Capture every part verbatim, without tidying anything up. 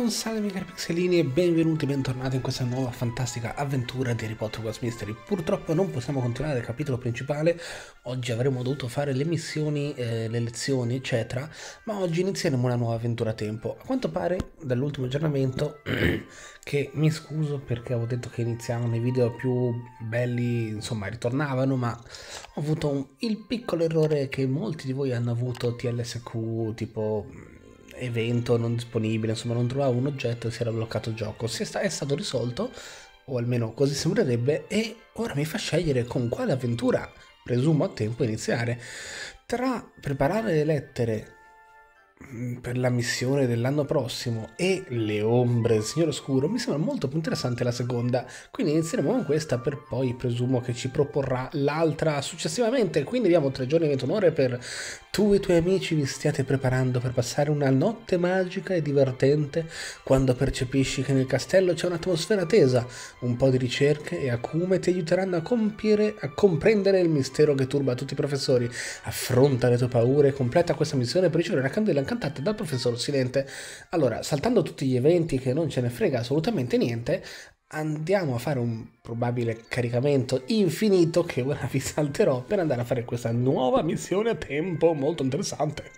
Salve miei cari pixelini e benvenuti, bentornati in questa nuova fantastica avventura di Harry Potter Hogwarts Mystery. Purtroppo non possiamo continuare il capitolo principale, oggi avremmo dovuto fare le missioni, eh, le lezioni eccetera, ma oggi inizieremo una nuova avventura a tempo. A quanto pare dall'ultimo aggiornamento, che mi scuso perché avevo detto che iniziavano i video più belli, insomma ritornavano, ma ho avuto un, il piccolo errore che molti di voi hanno avuto, T L S Q tipo evento non disponibile, insomma non trovavo un oggetto e si era bloccato il gioco. Si è, sta- è stato risolto, o almeno così sembrerebbe, e ora mi fa scegliere con quale avventura, presumo a tempo, iniziare. Tra preparare le lettere per la missione dell'anno prossimo e le ombre del Signore Oscuro mi sembra molto più interessante la seconda, quindi inizieremo con questa per poi presumo che ci proporrà l'altra successivamente. Quindi abbiamo tre giorni e ventuno ore per tu e i tuoi amici vi stiate preparando per passare una notte magica e divertente quando percepisci che nel castello c'è un'atmosfera tesa. Un po' di ricerche e acume ti aiuteranno a compiere, a comprendere il mistero che turba tutti i professori. Affronta le tue paure e completa questa missione per ricevere una candela incantata dal professor Silente. Allora, saltando tutti gli eventi che non ce ne frega assolutamente niente, andiamo a fare un probabile caricamento infinito che ora vi salterò per andare a fare questa nuova missione a tempo molto interessante.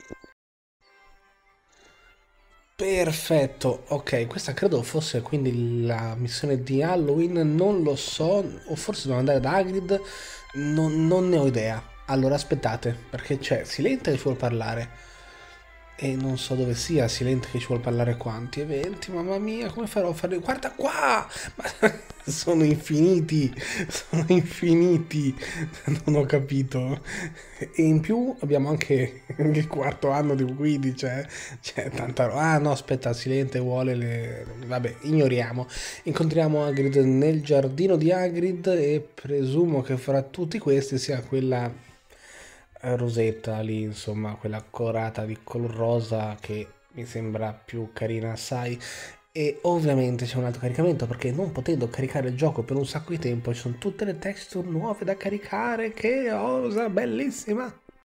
Perfetto, ok, questa credo fosse quindi la missione di Halloween, non lo so, o forse devo andare da Hagrid, non, non ne ho idea. Allora aspettate, perché c'è Silente che ci vuole parlare e non so dove sia Silente che ci vuole parlare. Quanti eventi, mamma mia, come farò a fare? Guarda qua! Ma sono infiniti, sono infiniti, non ho capito. E in più abbiamo anche il quarto anno di Quidditch, c'è, c'è tanta roba. Ah no, aspetta, Silente vuole le... Vabbè, ignoriamo. Incontriamo Hagrid nel giardino di Hagrid e presumo che fra tutti questi sia quella Rosetta lì, insomma, quella colorata di color rosa che mi sembra più carina assai. E ovviamente c'è un altro caricamento perché non potendo caricare il gioco per un sacco di tempo ci sono tutte le texture nuove da caricare, che cosa bellissima.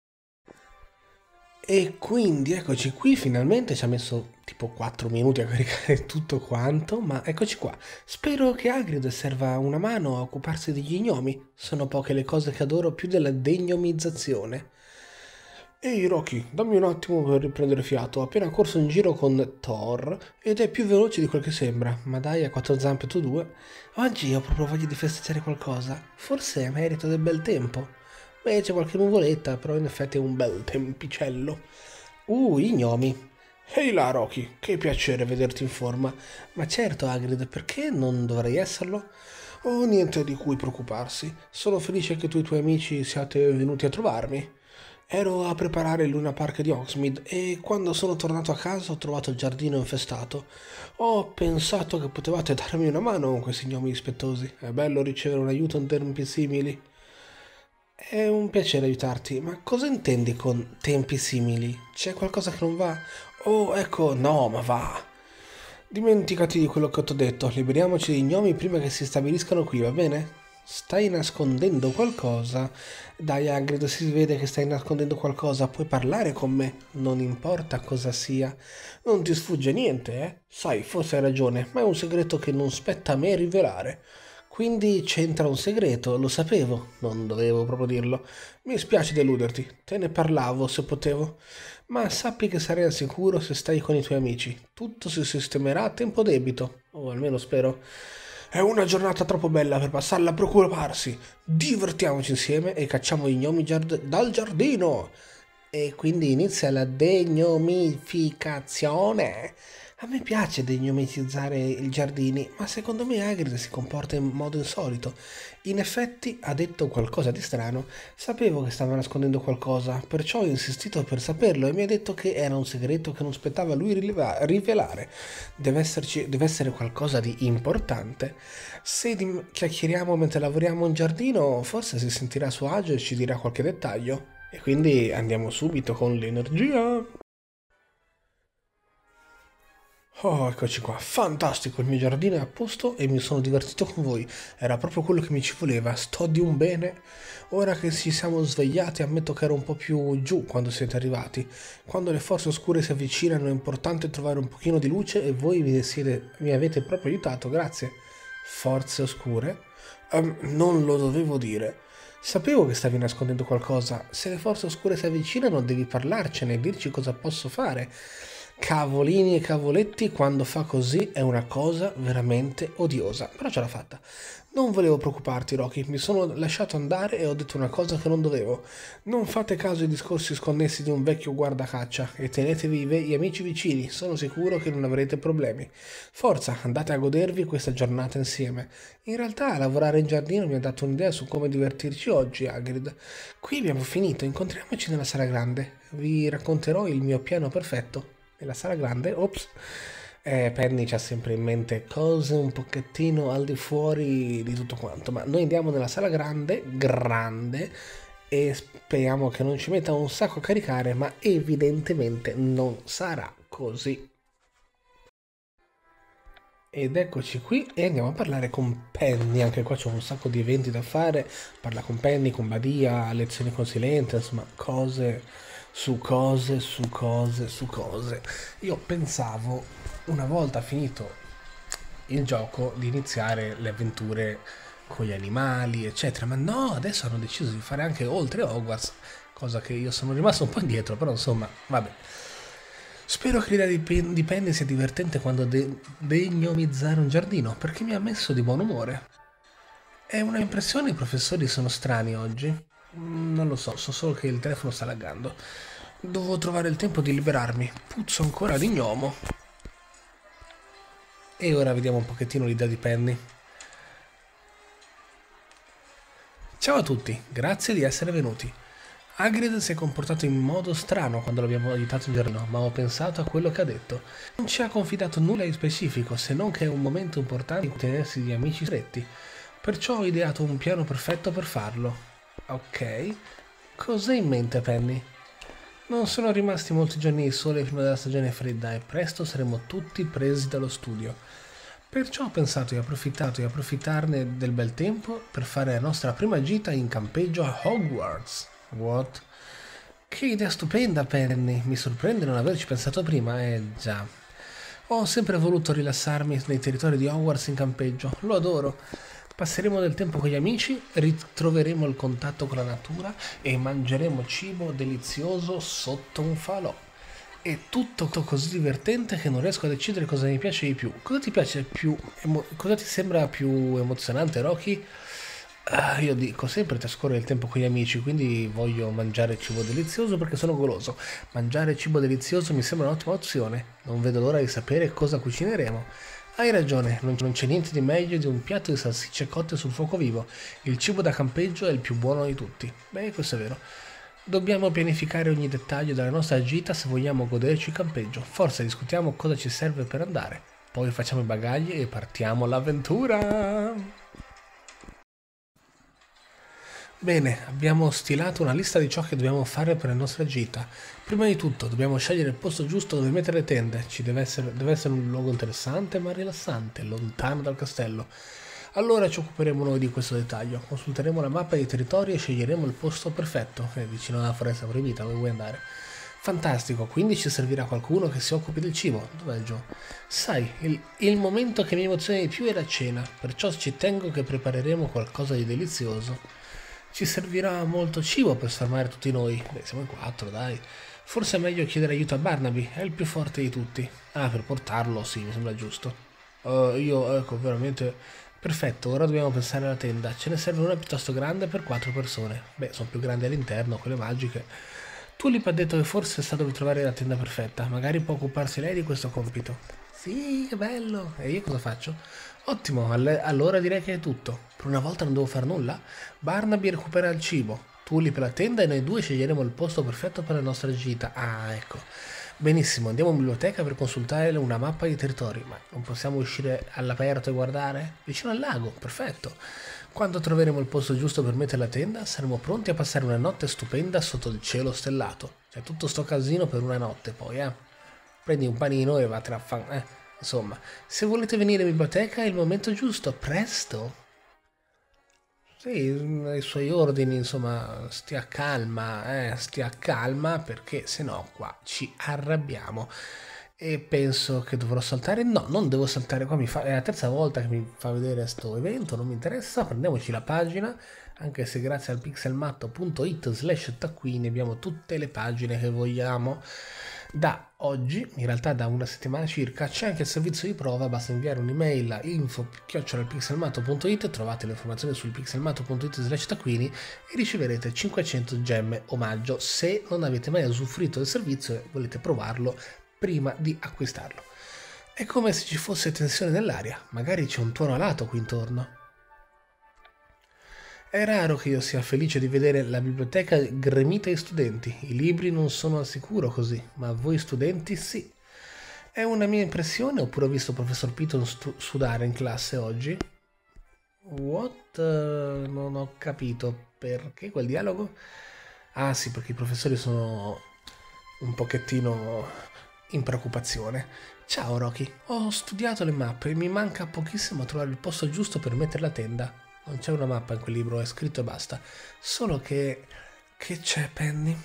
E quindi eccoci qui, finalmente ci ha messo tipo quattro minuti a caricare tutto quanto, ma eccoci qua. Spero che Hagrid serva una mano a occuparsi degli gnomi, sono poche le cose che adoro più della degnomizzazione. Ehi Rocky, dammi un attimo per riprendere fiato, ho appena corso in giro con Thor ed è più veloce di quel che sembra, ma dai, a quattro zampe tu due. Oggi ho proprio voglia di festeggiare qualcosa, forse è merito del bel tempo. Beh, c'è qualche nuvoletta, però in effetti è un bel tempicello. Uh, i gnomi. Ehi là, Rocky, che piacere vederti in forma. Ma certo, Hagrid, perché non dovrei esserlo? Oh, niente di cui preoccuparsi. Sono felice che tu e i tuoi amici siate venuti a trovarmi. Ero a preparare il Luna Park di Hogsmeade e quando sono tornato a casa ho trovato il giardino infestato. Ho pensato che potevate darmi una mano con questi gnomi dispettosi. È bello ricevere un aiuto in tempi simili. È un piacere aiutarti, ma cosa intendi con tempi simili? C'è qualcosa che non va? Oh, ecco, no, ma va. Dimenticati di quello che ti ho detto, liberiamoci dei gnomi prima che si stabiliscano qui, va bene? Stai nascondendo qualcosa? Dai, Hagrid, si vede che stai nascondendo qualcosa, puoi parlare con me, non importa cosa sia. Non ti sfugge niente, eh? Sai, forse hai ragione, ma è un segreto che non spetta a me rivelare. Quindi c'entra un segreto, lo sapevo, non dovevo proprio dirlo. Mi spiace deluderti, te ne parlavo se potevo. Ma sappi che sarai al sicuro se stai con i tuoi amici. Tutto si sistemerà a tempo debito, o almeno spero. È una giornata troppo bella per passarla a preoccuparsi. Divertiamoci insieme e cacciamo i gnomi giard- dal giardino. E quindi inizia la degnomificazione. A me piace degnomitizzare i giardini, ma secondo me Hagrid si comporta in modo insolito. In effetti ha detto qualcosa di strano. Sapevo che stava nascondendo qualcosa, perciò ho insistito per saperlo e mi ha detto che era un segreto che non spettava a lui rileva- rivelare. Deve esserci, deve essere qualcosa di importante. Se di- chiacchieriamo mentre lavoriamo in giardino, forse si sentirà a suo agio e ci dirà qualche dettaglio. E quindi andiamo subito con l'energia. Oh, eccoci qua. Fantastico, il mio giardino è a posto e mi sono divertito con voi. Era proprio quello che mi ci voleva. Sto di un bene. Ora che ci siamo svegliati, ammetto che ero un po' più giù quando siete arrivati. Quando le forze oscure si avvicinano è importante trovare un pochino di luce e voi mi, siete, mi avete proprio aiutato, grazie. Forze oscure? Ehm, non lo dovevo dire. Sapevo che stavi nascondendo qualcosa. Se le forze oscure si avvicinano, devi parlarcene e dirci cosa posso fare. Cavolini e cavoletti, quando fa così è una cosa veramente odiosa. Però ce l'ha fatta. Non volevo preoccuparti, Rocky. Mi sono lasciato andare e ho detto una cosa che non dovevo. Non fate caso ai discorsi sconnessi di un vecchio guardacaccia e tenetevi gli amici vicini. Sono sicuro che non avrete problemi. Forza, andate a godervi questa giornata insieme. In realtà lavorare in giardino mi ha dato un'idea su come divertirci oggi, Hagrid. Qui abbiamo finito, incontriamoci nella sala grande. Vi racconterò il mio piano perfetto. Nella sala grande, ops, eh, Penny c'ha sempre in mente cose un pochettino al di fuori di tutto quanto, ma noi andiamo nella sala grande, grande, e speriamo che non ci metta un sacco a caricare, ma evidentemente non sarà così. Ed eccoci qui e andiamo a parlare con Penny, anche qua c'è un sacco di eventi da fare, parla con Penny, con Badia, lezioni con Silente, insomma cose su cose, su cose, su cose. Io pensavo, una volta finito il gioco, di iniziare le avventure con gli animali, eccetera, ma no, adesso hanno deciso di fare anche oltre Hogwarts, cosa che io sono rimasto un po' indietro, però insomma, vabbè. Spero che l'idea di, Pen- di Penny sia divertente quando de- degnomizzare un giardino, perché mi ha messo di buon umore. È una impressione, i professori sono strani oggi? Mm, Non lo so, so solo che il telefono sta laggando. Devo trovare il tempo di liberarmi. Puzzo ancora di gnomo. E ora vediamo un pochettino l'idea di Penny. Ciao a tutti, grazie di essere venuti. Hagrid si è comportato in modo strano quando l'abbiamo aiutato in giardino, ma ho pensato a quello che ha detto. Non ci ha confidato nulla di specifico, se non che è un momento importante in cui tenersi di amici stretti. Perciò ho ideato un piano perfetto per farlo. Ok. Cos'hai in mente, Penny? Non sono rimasti molti giorni di sole prima della stagione fredda e presto saremo tutti presi dallo studio. Perciò ho pensato di approfittato di approfittarne del bel tempo per fare la nostra prima gita in campeggio a Hogwarts. What? Che idea stupenda, Penny. Mi sorprende non averci pensato prima, eh già. Ho sempre voluto rilassarmi nei territori di Hogwarts in campeggio. Lo adoro. Passeremo del tempo con gli amici, ritroveremo il contatto con la natura e mangeremo cibo delizioso sotto un falò. È tutto così divertente che non riesco a decidere cosa mi piace di più. Cosa ti piace più? Emo- cosa ti sembra più emozionante, Rocky? Ah, io dico sempre trascorrere il tempo con gli amici, quindi voglio mangiare cibo delizioso perché sono goloso. Mangiare cibo delizioso mi sembra un'ottima opzione. Non vedo l'ora di sapere cosa cucineremo. Hai ragione, non non c'è niente di meglio di un piatto di salsicce cotte sul fuoco vivo. Il cibo da campeggio è il più buono di tutti. Beh, questo è vero. Dobbiamo pianificare ogni dettaglio della nostra gita se vogliamo goderci il campeggio. Forse discutiamo cosa ci serve per andare. Poi facciamo i bagagli e partiamo all'avventura. Bene, abbiamo stilato una lista di ciò che dobbiamo fare per la nostra gita. Prima di tutto, dobbiamo scegliere il posto giusto dove mettere le tende. Ci deve essere, deve essere un luogo interessante ma rilassante, lontano dal castello. Allora ci occuperemo noi di questo dettaglio. Consulteremo la mappa dei territori e sceglieremo il posto perfetto, che è vicino alla foresta proibita, dove vuoi andare. Fantastico, quindi ci servirà qualcuno che si occupi del cibo. Dov'è Joe? Sai, il, il momento che mi emoziona di più è la cena, perciò ci tengo che prepareremo qualcosa di delizioso. Ci servirà molto cibo per sfamare tutti noi. Beh, siamo in quattro, dai. Forse è meglio chiedere aiuto a Barnaby, è il più forte di tutti. Ah, per portarlo, sì, mi sembra giusto. Uh, io, ecco, veramente... Perfetto, ora dobbiamo pensare alla tenda. Ce ne serve una piuttosto grande per quattro persone. Beh, sono più grandi all'interno, quelle magiche. Tulip ha detto che forse sa dove trovare la tenda perfetta. Magari può occuparsi lei di questo compito. Sì, che bello. E io cosa faccio? Ottimo, alle- allora direi che è tutto. Per una volta non devo fare nulla. Barnaby recupera il cibo. Tulip la tenda e noi due sceglieremo il posto perfetto per la nostra gita. Ah, ecco. Benissimo, andiamo in biblioteca per consultare una mappa di territori. Ma non possiamo uscire all'aperto e guardare? Vicino al lago, perfetto. Quando troveremo il posto giusto per mettere la tenda, saremo pronti a passare una notte stupenda sotto il cielo stellato. C'è tutto sto casino per una notte poi, eh. Prendi un panino e vattene a fan... eh. Insomma, se volete venire in biblioteca è il momento giusto, presto. Sì, ai suoi ordini, insomma, stia calma, eh, stia calma perché se no qua ci arrabbiamo. E penso che dovrò saltare. No, non devo saltare qua, mi fa... è la terza volta che mi fa vedere sto evento, non mi interessa, prendiamoci la pagina, anche se grazie al pixelmatto punto it slash taccuini abbiamo tutte le pagine che vogliamo. Da oggi, in realtà da una settimana circa, c'è anche il servizio di prova, basta inviare un'email a info chiocciola pixelmatto punto it, trovate le informazioni sul pixelmatto punto it slash taccuini e riceverete cinquecento gemme omaggio se non avete mai usufruito del servizio e volete provarlo prima di acquistarlo. È come se ci fosse tensione nell'aria, magari c'è un tuono alato qui intorno. È raro che io sia felice di vedere la biblioteca gremita di studenti. I libri non sono al sicuro così, ma voi studenti sì. È una mia impressione oppure ho visto il professor Piton sudare in classe oggi? What? Uh, non ho capito. Perché quel dialogo? Ah sì, perché i professori sono un pochettino in preoccupazione. Ciao Rocky, ho studiato le mappe e mi manca pochissimo a trovare il posto giusto per mettere la tenda. Non c'è una mappa in quel libro, è scritto e basta. Solo che... che c'è, Penny?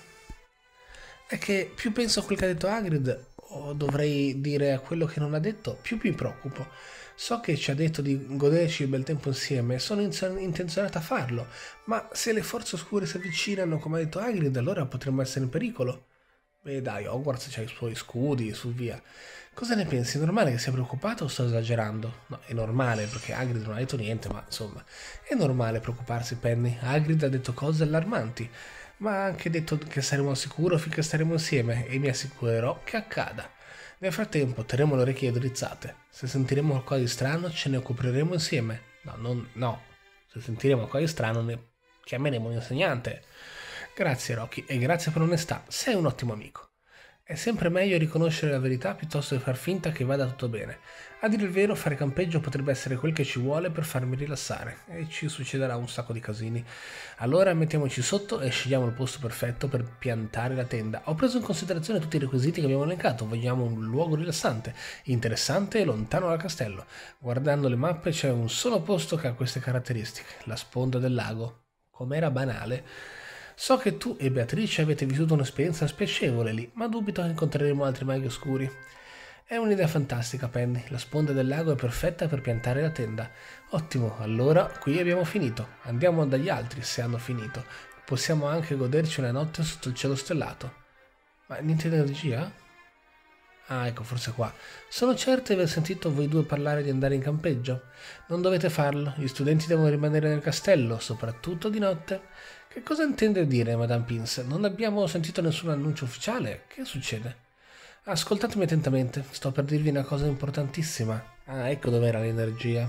È che più penso a quel che ha detto Hagrid, o dovrei dire a quello che non ha detto, più mi preoccupo. So che ci ha detto di goderci il bel tempo insieme e sono intenzionato a farlo, ma se le forze oscure si avvicinano, come ha detto Hagrid, allora potremmo essere in pericolo. Beh dai, Hogwarts c'ha i suoi scudi e su via. Cosa ne pensi? È normale che sia preoccupato o sto esagerando? No, è normale perché Hagrid non ha detto niente, ma insomma, è normale preoccuparsi, Penny. Hagrid ha detto cose allarmanti, ma ha anche detto che saremo al sicuro finché staremo insieme e mi assicurerò che accada. Nel frattempo terremo le orecchie drizzate. Se sentiremo qualcosa di strano ce ne occuperemo insieme. No, non, no. Se sentiremo qualcosa di strano ne chiameremo un insegnante. Grazie Rocky e grazie per l'onestà, sei un ottimo amico. È sempre meglio riconoscere la verità piuttosto che far finta che vada tutto bene. A dire il vero, fare campeggio potrebbe essere quel che ci vuole per farmi rilassare e ci succederà un sacco di casini. Allora mettiamoci sotto e scegliamo il posto perfetto per piantare la tenda. Ho preso in considerazione tutti i requisiti che abbiamo elencato, vogliamo un luogo rilassante, interessante e lontano dal castello. Guardando le mappe c'è un solo posto che ha queste caratteristiche, la sponda del lago. Com'era banale. So che tu e Beatrice avete vissuto un'esperienza spiacevole lì, ma dubito che incontreremo altri maghi oscuri. È un'idea fantastica, Penny. La sponda del lago è perfetta per piantare la tenda. Ottimo, allora qui abbiamo finito. Andiamo dagli altri se hanno finito. Possiamo anche goderci una notte sotto il cielo stellato. Ma niente di energia? Ah, ecco, forse qua. Sono certo di aver sentito voi due parlare di andare in campeggio. Non dovete farlo, gli studenti devono rimanere nel castello, soprattutto di notte. Che cosa intende dire, Madame Pince? Non abbiamo sentito nessun annuncio ufficiale. Che succede? Ascoltatemi attentamente, sto per dirvi una cosa importantissima. Ah, ecco dov'era l'energia.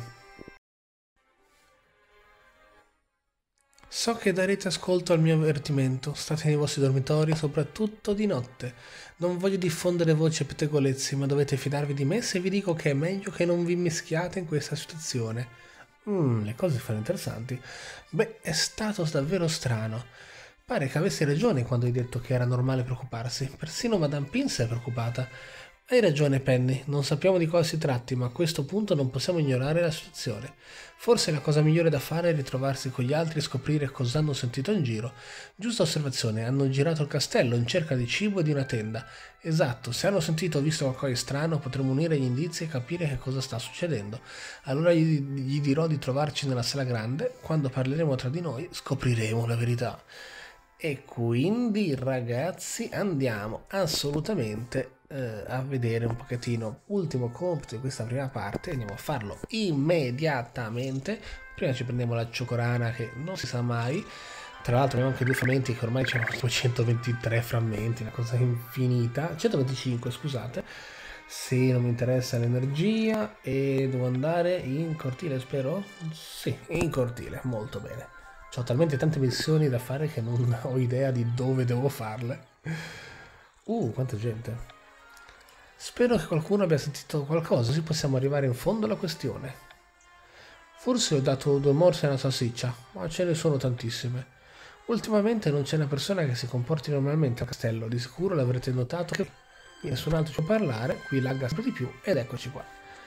So che darete ascolto al mio avvertimento, state nei vostri dormitori, soprattutto di notte. Non voglio diffondere voci e pettegolezzi, ma dovete fidarvi di me se vi dico che è meglio che non vi mischiate in questa situazione. Mmm, le cose fanno interessanti. Beh, è stato davvero strano. Pare che avessi ragione quando hai detto che era normale preoccuparsi. Persino Madame Pince è preoccupata. Hai ragione, Penny. Non sappiamo di cosa si tratti, ma a questo punto non possiamo ignorare la situazione. Forse la cosa migliore da fare è ritrovarsi con gli altri e scoprire cosa hanno sentito in giro. Giusta osservazione, hanno girato il castello in cerca di cibo e di una tenda. Esatto, se hanno sentito o visto qualcosa di strano potremo unire gli indizi e capire che cosa sta succedendo. Allora gli, gli dirò di trovarci nella sala grande. Quando parleremo tra di noi scopriremo la verità. E quindi ragazzi andiamo assolutamente eh, a vedere un pochettino ultimo compito di questa prima parte. Andiamo a farlo immediatamente. Prima ci prendiamo la cioccolana che non si sa mai. Tra l'altro abbiamo anche due frammenti che ormai c'erano centoventitré frammenti, una cosa infinita. centoventicinque scusate. Se non mi interessa l'energia e devo andare in cortile, spero? Sì, in cortile, molto bene. Ho talmente tante missioni da fare che non ho idea di dove devo farle. Uh, quanta gente. Spero che qualcuno abbia sentito qualcosa, così possiamo arrivare in fondo alla questione. Forse ho dato due morse alla salsiccia, ma ce ne sono tantissime. Ultimamente non c'è una persona che si comporti normalmente al castello, di sicuro l'avrete notato che... nessun altro ci può parlare, qui lagga sempre di più ed eccoci qua.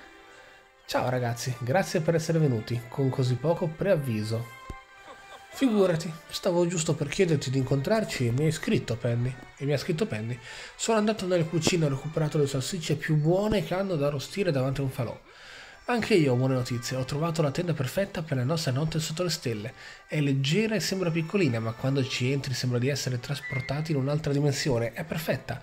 Ciao ragazzi, grazie per essere venuti, con così poco preavviso. Figurati, stavo giusto per chiederti di incontrarci e mi hai scritto Penny. E mi ha scritto Penny. Sono andato nelle cucine e ho recuperato le salsicce più buone che hanno da arrostire davanti a un falò. Anche io ho buone notizie, ho trovato la tenda perfetta per la nostra notte sotto le stelle. È leggera e sembra piccolina, ma quando ci entri sembra di essere trasportati in un'altra dimensione. È perfetta.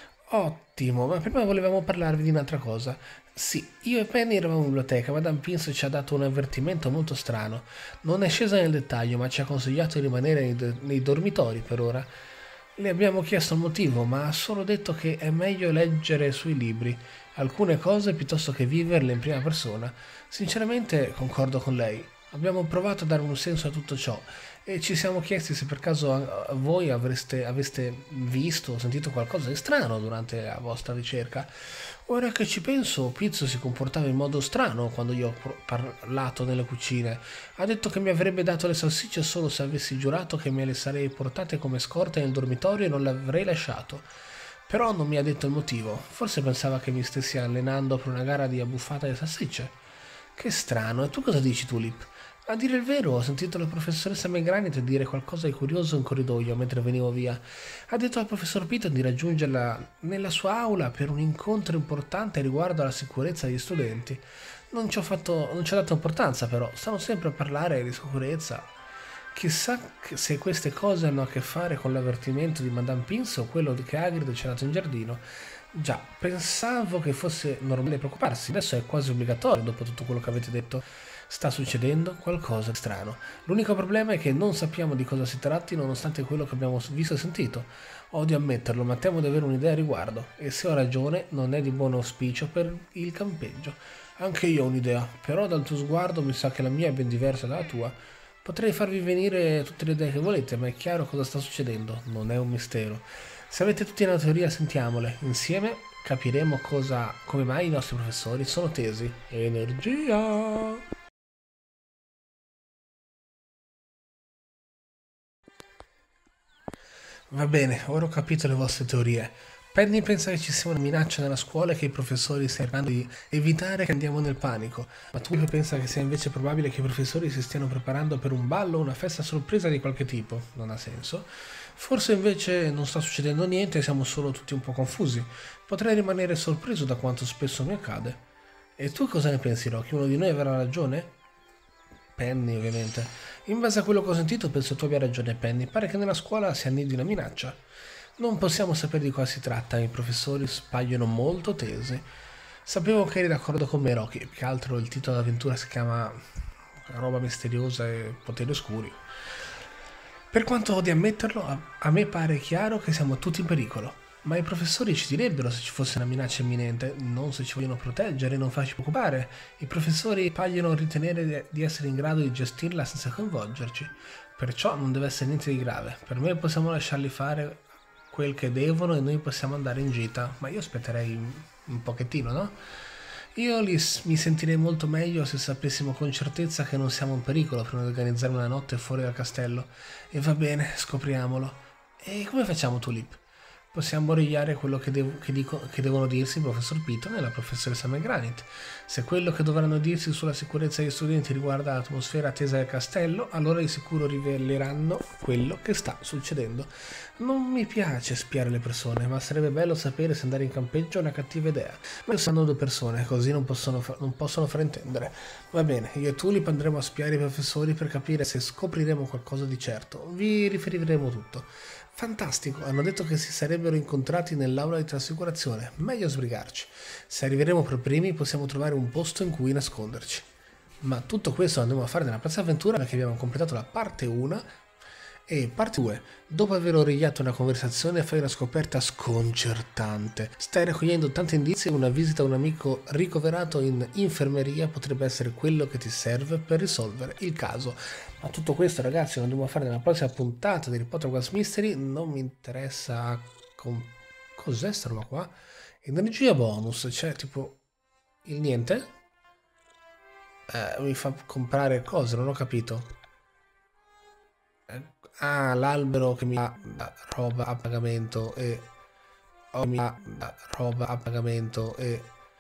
Ottimo, ma prima volevamo parlarvi di un'altra cosa. Sì, io e Penny eravamo in biblioteca, Madame Pince ci ha dato un avvertimento molto strano. Non è scesa nel dettaglio, ma ci ha consigliato di rimanere nei, do- nei dormitori per ora. Le abbiamo chiesto il motivo, ma ha solo detto che è meglio leggere sui libri alcune cose piuttosto che viverle in prima persona. Sinceramente concordo con lei. Abbiamo provato a dare un senso a tutto ciò e ci siamo chiesti se per caso a- a voi avreste, aveste visto o sentito qualcosa di strano durante la vostra ricerca. Ora che ci penso, Pizzo si comportava in modo strano quando io ho pro- parlato nelle cucine. Ha detto che mi avrebbe dato le salsicce solo se avessi giurato che me le sarei portate come scorta nel dormitorio e non l'avrei lasciato. Però non mi ha detto il motivo. Forse pensava che mi stessi allenando per una gara di abbuffata di salsicce. Che strano, e tu cosa dici, Tulip? A dire il vero, ho sentito la professoressa McGranit dire qualcosa di curioso in corridoio mentre venivo via. Ha detto al professor Piton di raggiungerla nella sua aula per un incontro importante riguardo alla sicurezza degli studenti. Non ci ho fatto, non ci ho dato importanza, però, stanno sempre a parlare di sicurezza. Chissà che- se queste cose hanno a che fare con l'avvertimento di Madame Pince o quello che Hagrid ci ha dato in giardino. Già, pensavo che fosse normale preoccuparsi, adesso è quasi obbligatorio dopo tutto quello che avete detto. Sta succedendo qualcosa di strano. L'unico problema è che non sappiamo di cosa si tratti nonostante quello che abbiamo visto e sentito. Odio ammetterlo, ma temo di avere un'idea a riguardo, e se ho ragione non è di buon auspicio per il campeggio. Anche io ho un'idea, però dal tuo sguardo mi sa che la mia è ben diversa dalla tua. Potrei farvi venire tutte le idee che volete, ma è chiaro cosa sta succedendo, non è un mistero. Se avete tutti una teoria, sentiamole. Insieme capiremo cosa, come mai i nostri professori sono tesi. Energia! Va bene, ora ho capito le vostre teorie. Penny pensa che ci sia una minaccia nella scuola e che i professori stiano cercando di evitare che andiamo nel panico, ma tu pensa che sia invece probabile che i professori si stiano preparando per un ballo o una festa sorpresa di qualche tipo. Non ha senso. Forse invece non sta succedendo niente e siamo solo tutti un po' confusi. Potrei rimanere sorpreso da quanto spesso mi accade. E tu cosa ne pensi, Rocky? Uno di noi avrà ragione? Penny, ovviamente. In base a quello che ho sentito, penso tu abbia ragione, Penny. Pare che nella scuola si annidi una minaccia. Non possiamo sapere di cosa si tratta, i professori spaiono molto tesi. Sapevo che eri d'accordo con me, Rocky. Più che altro il titolo dell'avventura si chiama Roba misteriosa e poteri oscuri. Per quanto odi ammetterlo, a, a me pare chiaro che siamo tutti in pericolo. Ma i professori ci direbbero se ci fosse una minaccia imminente, non se ci vogliono proteggere, non farci preoccupare. I professori paiono ritenere di- di essere in grado di gestirla senza coinvolgerci. Perciò non deve essere niente di grave. Per me possiamo lasciarli fare quel che devono e noi possiamo andare in gita. Ma io aspetterei un un pochettino, no? Io li s- mi sentirei molto meglio se sapessimo con certezza che non siamo in pericolo prima di organizzare una notte fuori dal castello. E va bene, scopriamolo. E come facciamo, Tulip? Possiamo origliare quello che, devo- che dico- che devono dirsi il professor Piton e la professoressa McGranit. Se quello che dovranno dirsi sulla sicurezza degli studenti riguarda l'atmosfera attesa del castello, allora di sicuro riveleranno quello che sta succedendo. Non mi piace spiare le persone, ma sarebbe bello sapere se andare in campeggio è una cattiva idea. Ma sono due persone, così non possono, fa- non possono fraintendere. Va bene, io e Tulip andremo a spiare i professori per capire se scopriremo qualcosa di certo. Vi riferiremo tutto. Fantastico, hanno detto che si sarebbero incontrati nell'aula di trasfigurazione. Meglio sbrigarci. Se arriveremo per primi possiamo trovare un posto in cui nasconderci. Ma tutto questo lo andremo a fare nella Piazza Avventura perché abbiamo completato la parte uno e parte due. Dopo aver origliato una conversazione fai una scoperta sconcertante. Stai raccogliendo tanti indizi e una visita a un amico ricoverato in infermeria potrebbe essere quello che ti serve per risolvere il caso. Ma tutto questo, ragazzi, lo andremo a fare nella prossima puntata di Harry Potter West Mystery. Non mi interessa... Con... Cos'è sta roba qua? Energia bonus, cioè tipo... Il niente? Eh, mi fa comprare cose, non ho capito. Eh, ah, l'albero che mi dà roba a pagamento e... ho mia roba a pagamento e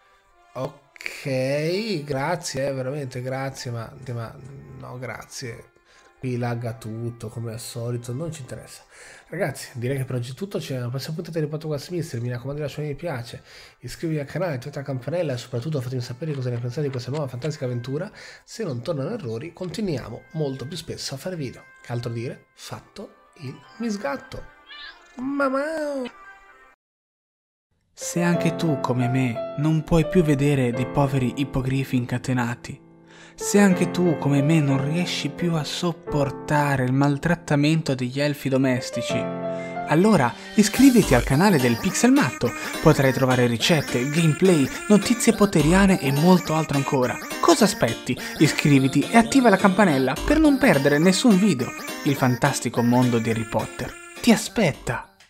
ok, grazie, eh, veramente grazie, ma, ma no, grazie. Qui lagga tutto come al solito, non ci interessa. Ragazzi, direi che per oggi è tutto. C'è una prossima puntata di Podcast Mister. Mi raccomando, lasciate mi piace, iscrivetevi al canale, attivate la campanella e soprattutto fatemi sapere cosa ne pensate di questa nuova fantastica avventura. Se non tornano errori, continuiamo molto più spesso a fare video. Che altro dire? Fatto il misgatto. Mamma! Se anche tu, come me, non puoi più vedere dei poveri ippogrifi incatenati, se anche tu, come me, non riesci più a sopportare il maltrattamento degli elfi domestici, allora iscriviti al canale del Pixelmatto. Potrai trovare ricette, gameplay, notizie potteriane e molto altro ancora. Cosa aspetti? Iscriviti e attiva la campanella per non perdere nessun video. Il fantastico mondo di Harry Potter ti aspetta!